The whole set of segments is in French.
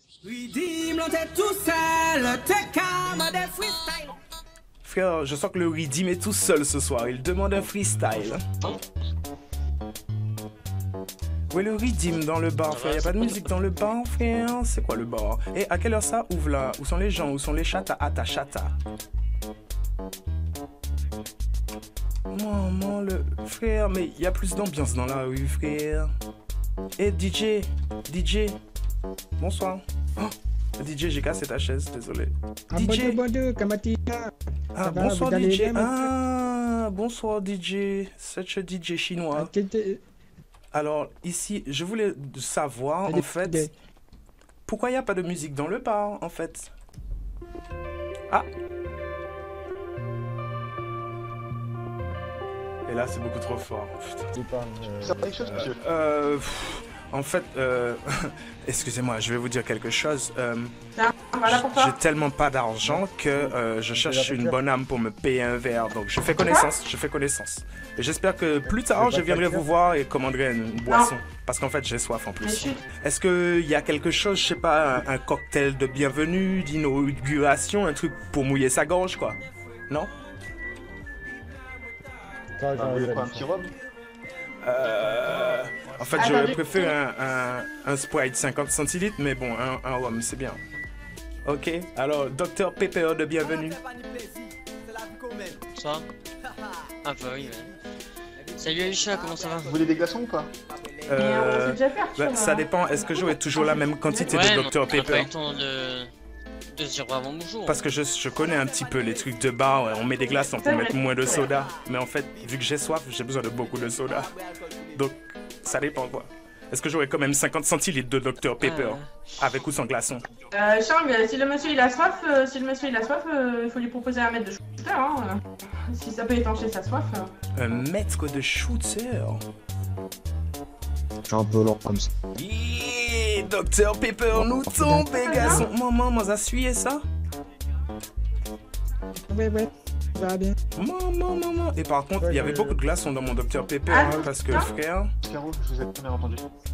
Redeem, l'on t'est tout seul, t'es calme des freestyle. Frère, je sens que le Redeem est tout seul ce soir. Il demande un freestyle. Où est le Redeem dans le bar, frère? Y'a pas de musique dans le bar, frère? C'est quoi le bar? Et à quelle heure ça ouvre là? Où sont les gens? Où sont les chata? Ata chata. Maman, le frère, mais il y a plus d'ambiance dans la rue, frère. Et DJ, bonsoir. Oh, DJ, j'ai cassé ta chaise, désolé. DJ. Ah, bonsoir DJ. Ah, bonsoir DJ. C'est un DJ chinois. Alors, ici, je voulais savoir, en fait, pourquoi il n'y a pas de musique dans le bar, en fait? Ah. Et là, c'est beaucoup trop fort. Putain. Ça fait quelque chose, monsieur? En fait, excusez-moi, je vais vous dire quelque chose. Voilà pourquoi. J'ai tellement pas d'argent que je cherche une bonne âme pour me payer un verre. Donc je fais connaissance, Et j'espère que plus tard, je viendrai vous voir et commanderai une boisson. Parce qu'en fait, j'ai soif en plus. Est-ce qu'il y a quelque chose, je sais pas, un cocktail de bienvenue, d'inauguration, un truc pour mouiller sa gorge, quoi? Non? Vous voulez pas un petit rhum? En fait, j'aurais préféré un Sprite 50 centilitres, mais bon, un rhum, c'est bien. Ok, alors, Dr Pepper de bienvenue. Ça? Ah bah oui, ouais. Salut Aïcha, comment ça va? Vous voulez des glaçons ou pas? Ça dépend, est-ce que j'aurai toujours la même quantité de Dr Pepper? Pas eu le temps de se dire vraiment bonjour. Parce que je connais un petit peu les trucs de bar, ouais. On met des glaçons pour mettre moins de soda. Mais en fait, vu que j'ai soif, j'ai besoin de beaucoup de soda. Donc, ça dépend quoi. Est-ce que j'aurai quand même 50 centilitres de Dr Pepper, avec ou sans glaçon? Charles, si le monsieur il a soif, il faut lui proposer un mètre de shooter, hein. Si ça peut étancher sa soif. Un mètre de shooter? J'ai un peu lent comme ça. Yeah, Dr Pepper nous tombe, les garçons. Maman, ça suit ça? Ouais, ça va bien. Maman. Et par contre, il y avait beaucoup de glaçons dans mon Dr Pepper, hein, parce que frère... Caro, je vous ai jamais entendu.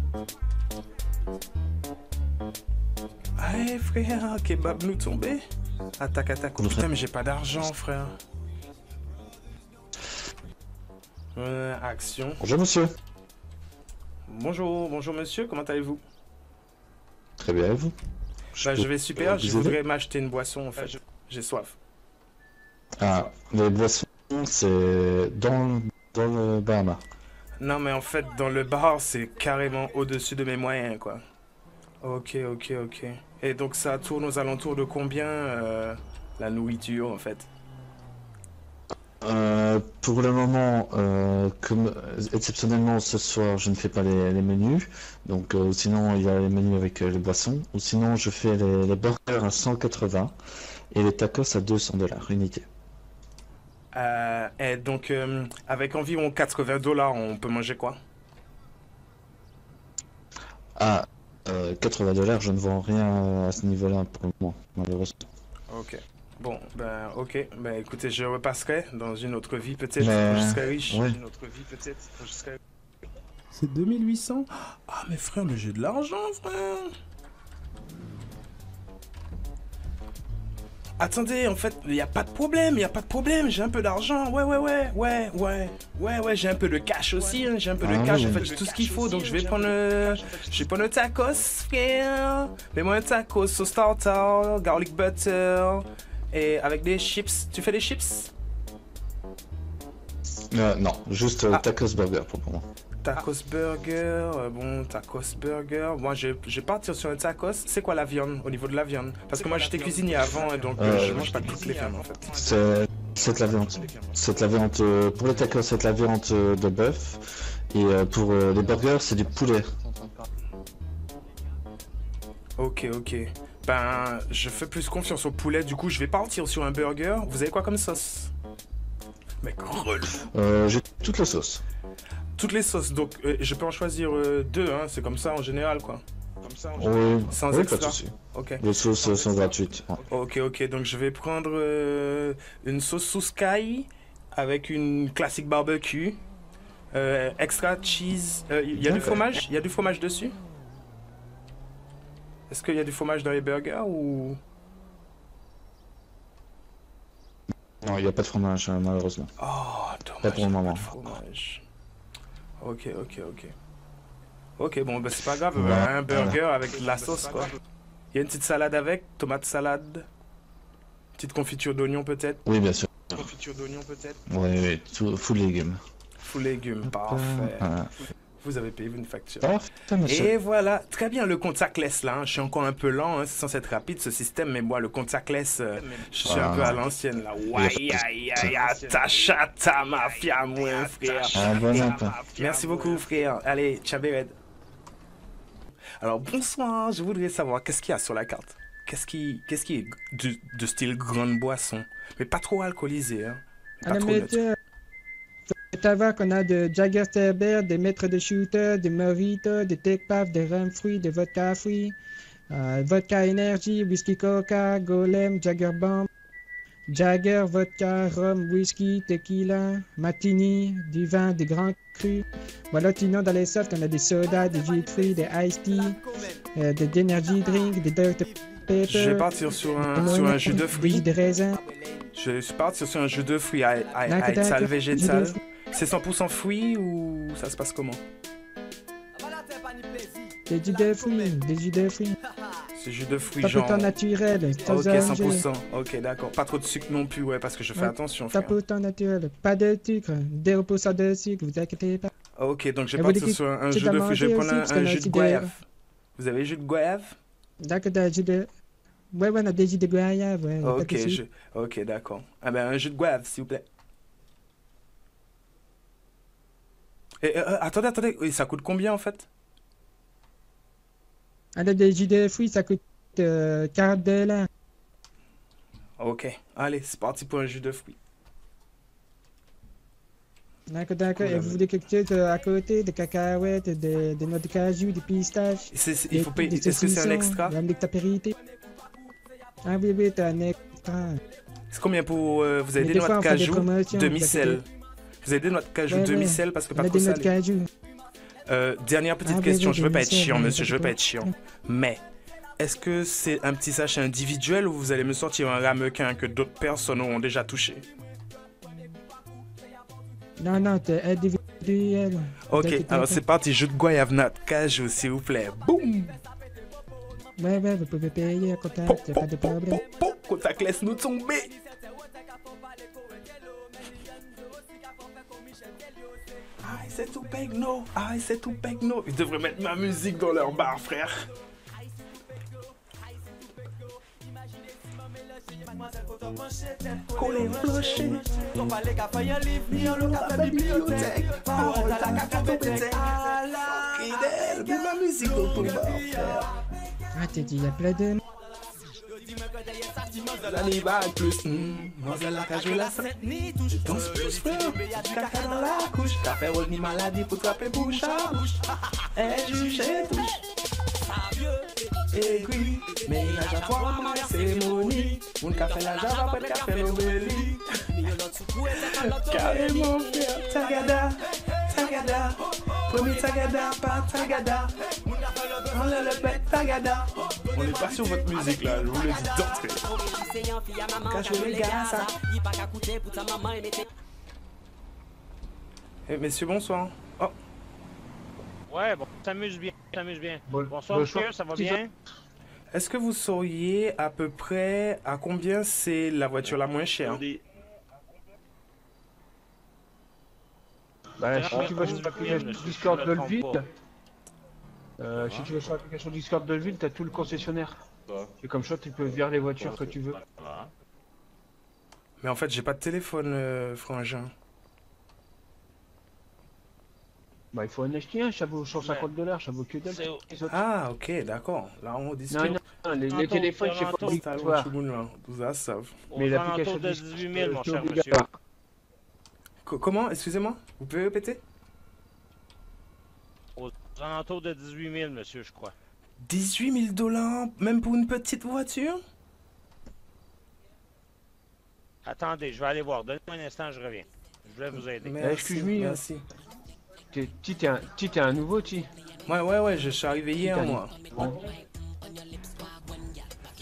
Allez frère, kebab nous tomber. Attaque. Putain, mais j'ai pas d'argent, frère. Action. Bonjour monsieur. Bonjour monsieur, comment allez-vous? Très bien, et vous? Je vais super, je voudrais m'acheter une boisson en fait. J'ai soif. Ah, les boissons, c'est dans le Bahama. Non mais en fait, dans le bar, c'est carrément au-dessus de mes moyens, quoi. Ok. Et donc ça tourne aux alentours de combien, la nourriture, en fait? Pour le moment, comme exceptionnellement ce soir, je ne fais pas les menus. Donc, sinon, il y a les menus avec les boissons. Ou sinon, je fais les burgers à 180 et les tacos à 200 $ unité. Et donc, avec environ 80 $, on peut manger quoi? Ah, 80 $, je ne vends rien à ce niveau-là pour le moment, malheureusement. Ok. Bon, ok. Écoutez, je repasserai dans une autre vie, peut-être, Mais... je serai riche. Ouais. Une autre vie, peut-être, je serai... C'est 2800? Ah, mais frère, mais j'ai de l'argent, frère! Attendez, en fait, il n'y a pas de problème, j'ai un peu d'argent, ouais, j'ai un peu de cash aussi, hein, j'ai un peu de cash, en fait, j'ai tout ce qu'il faut, donc je vais prendre un tacos, frère, mets-moi un tacos sauce tartare, garlic butter, et avec des chips, tu fais des chips? Non, juste tacos burger pour le moment. Tacos burger, tacos burger. Moi, je vais partir sur un tacos. C'est quoi la viande, au niveau de la viande? Parce que moi, j'étais cuisinier avant, et donc je mange pas toutes les viandes, en fait. C'est de la viande. C'est de la viande, pour les tacos, c'est de la viande de bœuf. Et pour les burgers, c'est du poulet. Ok. Je fais plus confiance au poulet, du coup, je vais partir sur un burger. Vous avez quoi comme sauce? Mec, j'ai toutes les sauces. Toutes les sauces, donc je peux en choisir deux, hein, c'est comme ça en général, quoi. Oui, sans oui, extra. pas de souci. Ok. Les sauces sont gratuites. Ouais. Ok, donc je vais prendre une sauce sous sky avec une classique barbecue, extra cheese. Il y a du fromage? Il y a du fromage dessus? Est-ce qu'il y a du fromage dans les burgers ou... Non, il n'y a pas de fromage, malheureusement. Oh, dommage. Pas pour le moment. Pas de fromage. Ok. Ok, bon, bah c'est pas grave, Voilà. un burger avec de la sauce, quoi. Il y a une petite salade avec, tomate salade. Petite confiture d'oignon, peut-être. Oui, bien sûr. Confiture d'oignon, peut-être. Oui, full légumes. Full légumes, parfait. Voilà. Vous avez payé une facture. Parfait, monsieur. Et voilà, très bien, le contactless là, hein. Je suis encore un peu lent, hein. C'est censé être rapide ce système, mais moi le contactless, je suis un peu à l'ancienne là. Tachata mafia, moi frère. Ah, bon appétit. Merci beaucoup frère, allez, Chabéred. Alors bonsoir, je voudrais savoir qu'est-ce qu'il y a sur la carte. Qu'est-ce qui est de style grande boisson, mais pas trop alcoolisé, hein. Pas trop neutre. Faut savoir qu'on a de Jaggersterber, des maîtres de shooter, des Morito, des Tech Puff, des Rum Fruit, des Vodka Fruit, Vodka Energy, Whisky Coca, Golem, Jagger Bomb, Jagger, Vodka, Rhum, Whisky, Tequila, Martini, du vin, des grands crus. Voilà, sinon dans les softs, on a des sodas, des jus de fruits, des iced tea, des energy drink, des Dr Pepper. Je vais partir sur un jus de fruits. Des raisins. Je suis parti sur un jus de fruits à sal végétal. C'est 100% fruits ou ça se passe comment? Des jus de fruits. C'est jus de fruits 100% genre... naturel. Ok, 100%. Ok, d'accord. Pas trop de sucre non plus, ouais, parce que je fais attention, frère. 100% naturel. Pas de sucre. 0% de sucre, vous inquiétez pas. Ok, donc je vais partir sur un jus de fruits. Je vais prendre un jus de goyave. Vous avez jus de goyave? D'accord, des jus de... Ouais, on a des jus de goyave, ouais. Ok, d'accord. Ah ben, un jus de goyave, s'il vous plaît. Et, attendez, et ça coûte combien en fait? Alors, des jus de fruits, ça coûte 40 $. Ok, allez, c'est parti pour un jus de fruits. D'accord. Et vous voulez quelque chose à côté, des cacahuètes, des noix de cajou, des pistaches? Il faut payer. Est-ce que c'est un extra? Un apéritif. Ah oui, t'as un extra. C'est combien pour... vous avez des noix de cajou demi-sel. Vous avez des noix de cajou demi-sel parce que pas trop salé. Dernière petite question, je veux pas être chiant, monsieur, je veux pas être chiant. Mais, est-ce que c'est un petit sachet individuel ou vous allez me sortir un ramequin que d'autres personnes auront déjà touché? Non, t'es individuel. Ok, alors c'est parti, jus de goyave, noix de cajou, s'il vous plaît. Boum! Ouais, vous pouvez payer à contact, y'a pas de problème. Contact, laisse-nous tomber! C'est tout pegno, c'est tout pegno. Ils devraient mettre ma musique dans leur bar, frère. Collé clocher. On parlait qu'à faire un livre, ni en local la bibliothèque. Parole à la café-tech. Fidèle, mais ma musique au ton bar, frère. Ah, t'es dit, y'a plein de... L'année va plus. Moi, la cage, je la sens. Danse plus, frère. Caca dans la couche. Café roule ni maladie pour trapper bouche à bouche. Et juge et touche. Aigri, ménage à trois, cérémonie. Mon café la java, après le café l'obéli. Carrément, frère. Tagada, tagada. Premier tagada, pas tagada. On le pète, tagada. On est pas sur votre musique là, je vous le dis d'entrée. Cache les gars, ça. Eh, messieurs, bonsoir. Oh. Ouais, bon, s'amuse bien. Bonsoir, monsieur, ça va bien? Est-ce que vous sauriez à peu près à combien c'est la voiture la moins chère? Bah, si tu vas sur l'application Discord de Leville, si tu vas sur l'application Discord de Leville, t'as tout le concessionnaire. Et comme ça, tu peux virer les voitures que tu veux. Mais en fait, j'ai pas de téléphone, frangin. Bah, il faut en acheter un, ça vaut 150 $, ça vaut que dalle. Ah, ok, d'accord. Là, on discute. Non, les téléphones, c'est pas obligatoire. Mais l'application de 18 000, mon cher monsieur. Comment? Excusez-moi? Vous pouvez répéter? Aux alentours de 18 000, monsieur, je crois. 18 000 $, même pour une petite voiture? Attendez, je vais aller voir. Donnez-moi un instant, je reviens. Je vais vous aider. Excuse-moi. Merci. T'es un nouveau, Ti? Ouais, je suis arrivé hier, moi. Bon.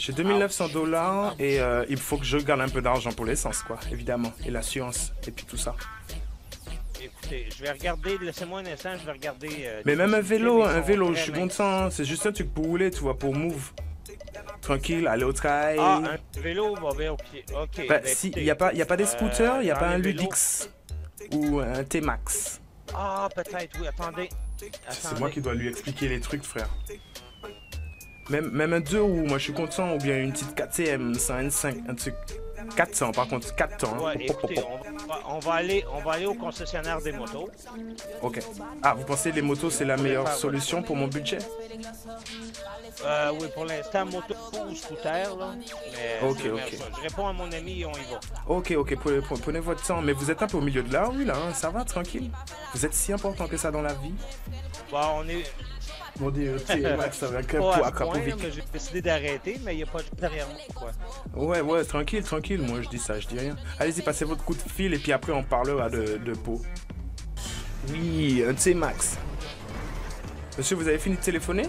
J'ai 2900 $ et il faut que je garde un peu d'argent pour l'essence, quoi, évidemment. Et l'assurance, et puis tout ça. Écoutez, je vais regarder, laissez-moi un instant, je vais regarder... Mais même un vélo, je suis content. C'est juste un truc pour rouler, tu vois, pour move. Tranquille, aller au travail. Ah, un vélo va bien, ok. Bah, si, il n'y a pas des scooters, il n'y a pas un Ludix ou un T-Max. Ah, peut-être, oui, attendez. C'est moi qui dois lui expliquer les trucs, frère. Même un 2 roues, moi je suis content, ou bien une petite KTM 125, un truc 400 par contre, 400. Ouais, écoutez, on va aller au concessionnaire des motos. Ok. Ah, vous pensez que les motos c'est la meilleure solution pour mon budget? Oui, pour l'instant, moto ou scooter, là. Mais ok. Je réponds à mon ami et on y va. Ok, prenez votre temps. Mais vous êtes un peu au milieu de la rue, là, hein? Ça va, tranquille? Vous êtes si important que ça dans la vie? Bah, on est... Mon Dieu, T-Max avec un poids Krapovic. J'ai décidé d'arrêter, mais il n'y a pas de derrière moi, quoi. Ouais, tranquille. Moi, je dis ça, je dis rien. Allez-y, passez votre coup de fil et puis après, on parlera de peau. Oui, un T-Max. Monsieur, vous avez fini de téléphoner?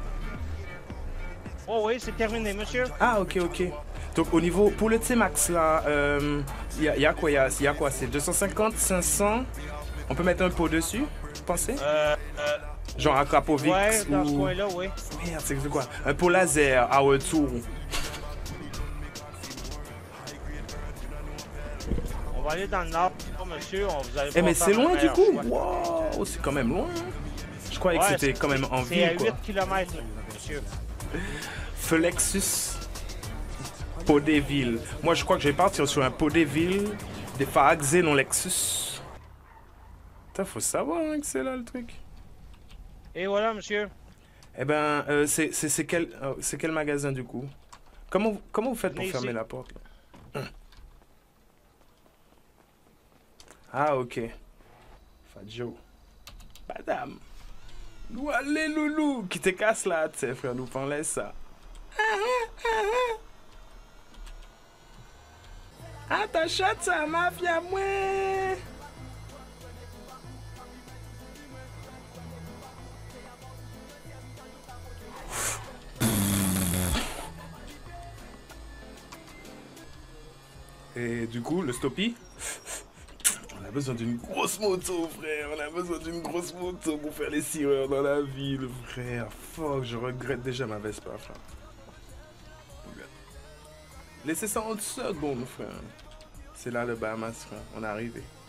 Oh oui, c'est terminé, monsieur. Ah, ok. Donc, au niveau, pour le T-Max, là, il y a quoi? C'est 250, 500? On peut mettre un pot dessus, vous pensez? Genre un Krapovic ouais, dans ce coin-là, oui. Merde, c'est quoi? Un pot laser à retour. On va aller dans le nord, monsieur. Vous allez mais c'est loin du coup? Wow, c'est quand même loin. Je croyais que c'était quand même en ville, quoi. C'est à 8 km, monsieur. Flexus Podéville. Moi, je crois que je vais partir sur un Podéville des Faragzé non Lexus. Putain, faut savoir hein, que c'est là le truc. Et voilà, monsieur. Eh ben, c'est quel magasin du coup? Comment vous faites pour fermer la porte là? Ah, ok. Fadjo. Madame. Nous allez, loulou. Qui te casse là, tu sais, frère, nous prends laisse ça. Ah, ta chatte, ça m'a fait à moi. Et du coup, le stoppie, on a besoin d'une grosse moto, frère. On a besoin d'une grosse moto pour faire les 6 heures dans la ville, frère. Fuck, je regrette déjà ma Vespa, frère. Laissez ça en secondes, frère. C'est là le Bahamas, frère. On est arrivé.